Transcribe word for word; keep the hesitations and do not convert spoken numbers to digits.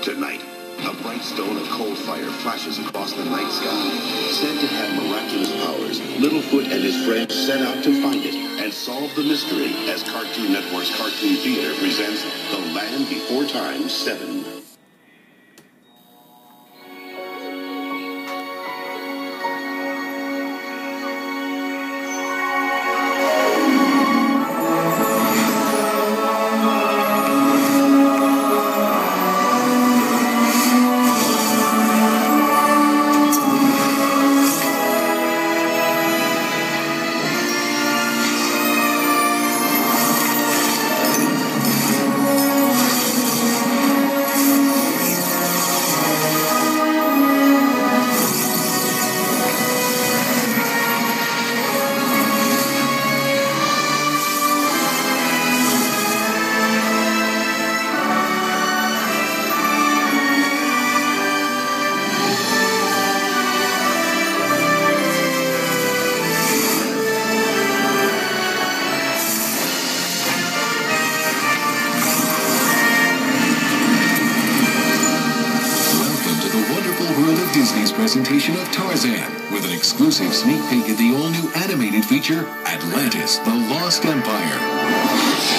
Tonight, a bright stone of cold fire flashes across the night sky. Said to have miraculous powers, Littlefoot and his friends set out to find it and solve the mystery as Cartoon Network's Cartoon Theater presents The Land Before Time seven. Disney's presentation of Tarzan, with an exclusive sneak peek at the all-new animated feature, Atlantis, the Lost Empire.